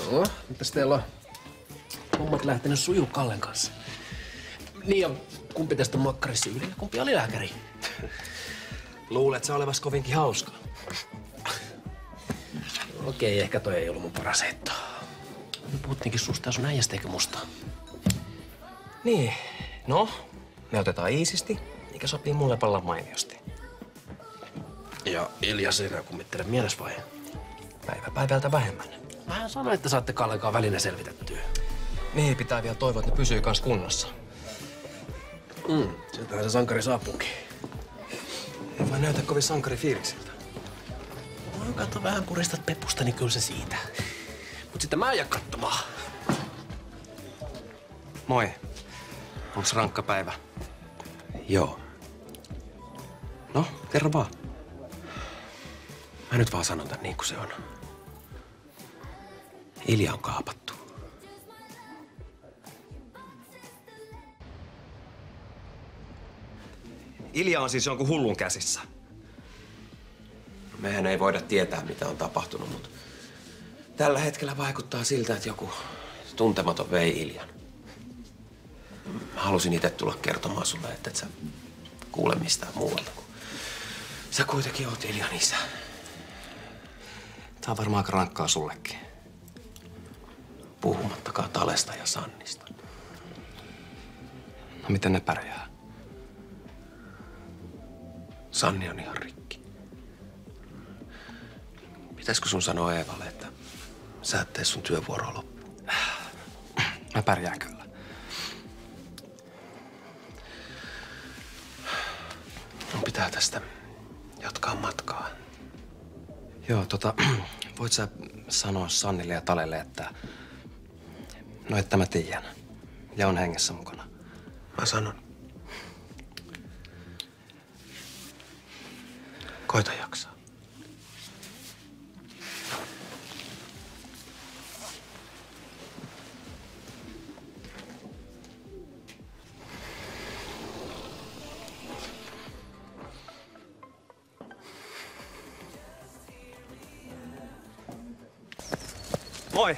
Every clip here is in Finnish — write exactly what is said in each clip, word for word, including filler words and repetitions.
No, mitäs teillä on hommat lähtenyt sujuu Kallen kanssa? Niin ja kumpi tästä on makkarisyyli ja kumpi oli lääkäri? Luulet sä olevas kovinkin hauskaa? Okei, ehkä toi ei ollut mun paras heitto. Me puhuttiinkin susta ja sun äijästä eikä musta. Niin. No, me otetaan iisisti, mikä sopii mulle palla mainiosti. Ja Elias ei enää kummittele mielessä vai? Päivä päivältä vähemmän. Mä sanoin, että saatte Kallenkaan väline selvitettyä. Niin, pitää vielä toivoa, että ne pysyy kans kunnossa. Mm, sieltähän se sankari saapuukin. Ei voi näytä kovin sankarifiiliksiltä. No, katso vähän puristat pepusta, niin kyllä se siitä. Mut sitten mä jää katsomaan. Moi. Onks rankka päivä? Joo. No, kerro vaan. Mä nyt vaan sanon tän niin kuin se on. Ilja on kaapattu. Ilja on siis jonkun hullun käsissä. Mehän ei voida tietää, mitä on tapahtunut, mutta tällä hetkellä vaikuttaa siltä, että joku tuntematon vei Iljan. Mä halusin itse tulla kertomaan sulle, että et sä kuule mistään muualta, kun sä kuitenkin oot Iljan isä. Tää on varmaan aika rankkaa sullekin. Puhumattakaan Talesta ja Sannista. No miten ne pärjää? Sanni on ihan rikki. Pitäisikö sun sanoa Eevalle, että sä et tee sun työvuoroa loppuun? Mä pärjään kyllä. Mun pitää tästä jatkaa matkaa. Joo, tota, voit sä sanoa Sannille ja Talelle, että no, että mä tiedän. Ja on hengessä mukana. Mä sanon. Koita jaksaa. Moi!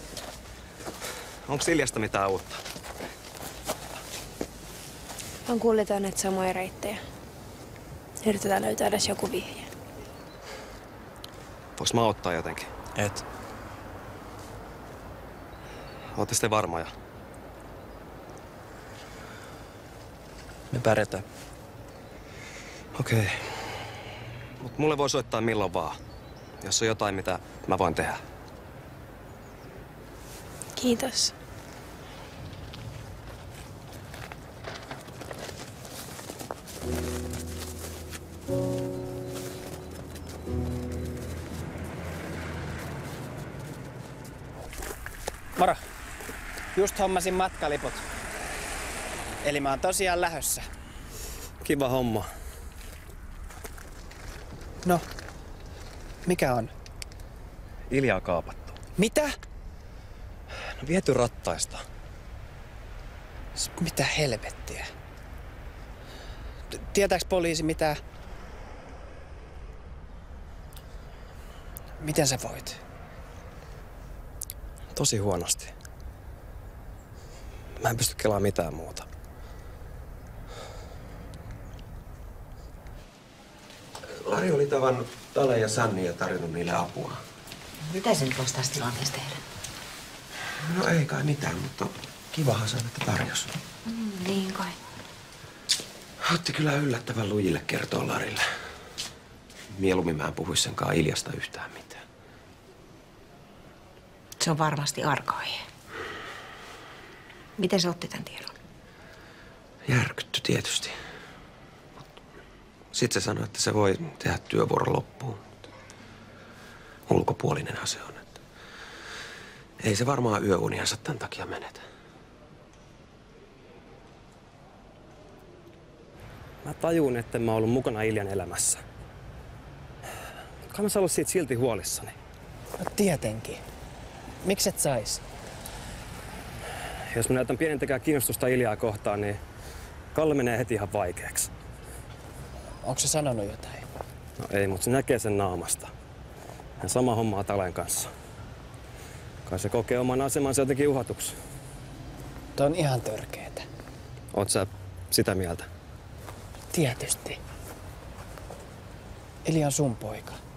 Onko Iljasta mitään uutta? On kuljetaan näitä samoja reittejä. Yritetään löytää edes joku vihje. Voinko mä auttaa jotenkin? Et. Ootte sitten varmoja? Me pärjätään. Okei. Okay. Mut mulle voi soittaa milloin vaan. Jos on jotain, mitä mä voin tehdä. Kiitos. Moro. Just hommasin matkaliput. Eli mä oon tosiaan lähössä. Kiva homma. No, mikä on? Ilja on kaapattu. Mitä? No, viety rattaista. S- Mitä helvettiä? T- Tietääks poliisi mitä? Miten sä voit? Tosi huonosti. Mä en pysty kelaamaan mitään muuta. Lari oli tavannut Tale ja Sanni ja tarjonnut niille apua. Mitä sen voisi tässä tilanteessa tehdä? No ei kai mitään, mutta kivahan se on, että tarjosi. Mm, niin kai. Otti kyllä yllättävän lujille kertoa Larille. Mieluummin mä en puhuisi senkaan Iljasta yhtään mitään. Se on varmasti arka aihe. Miten se otti tämän tiedon? Järkytty tietysti. Sitten se sanoi, että se voi tehdä työvuoron loppuun. Ulkopuolinenhan se on. Että ei se varmaan yöuniansa tämän takia menetä. Mä tajun, että mä oon ollut mukana Iljan elämässä. Kai mä saan olla siitä silti huolissani. No tietenkin. Miksi et sais? Jos mä näytän pienintäkään kiinnostusta Iljaa kohtaan, niin Kalle menee heti ihan vaikeaksi. Onko se sanonut jotain? No ei, mutta se näkee sen naamasta. Hän sama hommaa Talen kanssa. Kai se kokee oman asemansa jotenkin uhatuksi. Toi on ihan törkeetä. Oot sä sitä mieltä? Tietysti. Eli on sun poika.